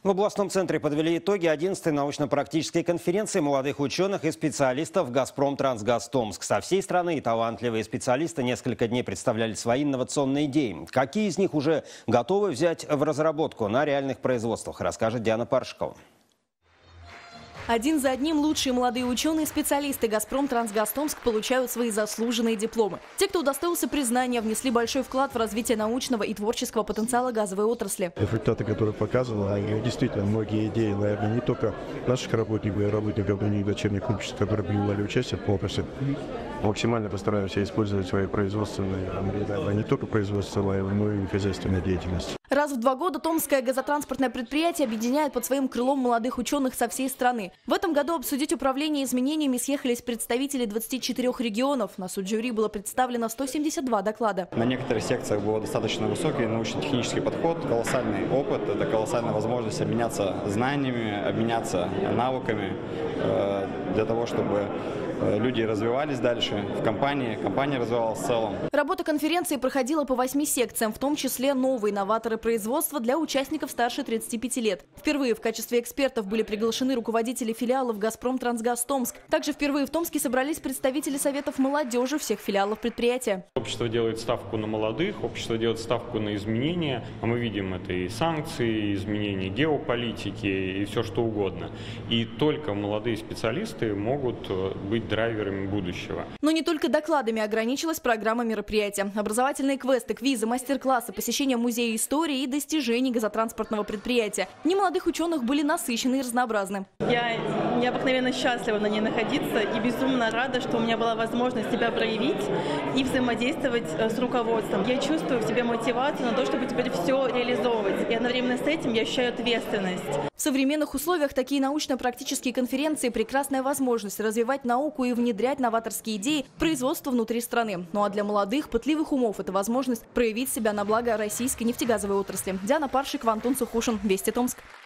В областном центре подвели итоги 11-й научно-практической конференции молодых ученых и специалистов «Газпром Трансгаз Томск». Со всей страны талантливые специалисты несколько дней представляли свои инновационные идеи. Какие из них уже готовы взять в разработку на реальных производствах, расскажет Диана Паршикова. Один за одним лучшие молодые ученые и специалисты «Газпром Трансгаз Томск» получают свои заслуженные дипломы. Те, кто удостоился признания, внесли большой вклад в развитие научного и творческого потенциала газовой отрасли. Результаты, которые показаны, они действительно многие идеи, наверное, не только наших работников и работников других дочерних обществ, которые принимали участие в конкурсе. Максимально постараемся использовать свои производственные, не только производственные, но и хозяйственную деятельность. Раз в 2 года Томское газотранспортное предприятие объединяет под своим крылом молодых ученых со всей страны. В этом году обсудить управление изменениями съехались представители 24 регионов. На суд жюри было представлено 172 доклада. На некоторых секциях был достаточно высокий научно-технический подход, колоссальный опыт, это колоссальная возможность обменяться знаниями, обменяться навыками для того, чтобы люди развивались дальше в компании, компания развивалась в целом. Работа конференции проходила по 8 секциям, в том числе новые новаторы производства для участников старше 35 лет. Впервые в качестве экспертов были приглашены руководители филиалов «Газпром Трансгаз Томск». Также впервые в Томске собрались представители советов молодежи всех филиалов предприятия. Общество делает ставку на молодых, общество делает ставку на изменения. А мы видим это и санкции, и изменения геополитики, и все что угодно. И только молодые специалисты могут быть драйверами будущего. Но не только докладами ограничилась программа мероприятия. Образовательные квесты, квизы, мастер-классы, посещение музея истории и достижений газотранспортного предприятия. Дни молодых ученых были насыщены и разнообразны. Я необыкновенно счастлива на ней находиться и безумно рада, что у меня была возможность себя проявить и взаимодействовать с руководством. Я чувствую в себе мотивацию на то, чтобы теперь все реализовывать. И одновременно с этим я ощущаю ответственность. В современных условиях такие научно-практические конференции – прекрасная возможность развивать науку и внедрять новаторские идеи в производство внутри страны. Ну а для молодых, пытливых умов – это возможность проявить себя на благо российской нефтегазовой отрасли. Диана Паршикова, Антон Сухушин, Вести Томск.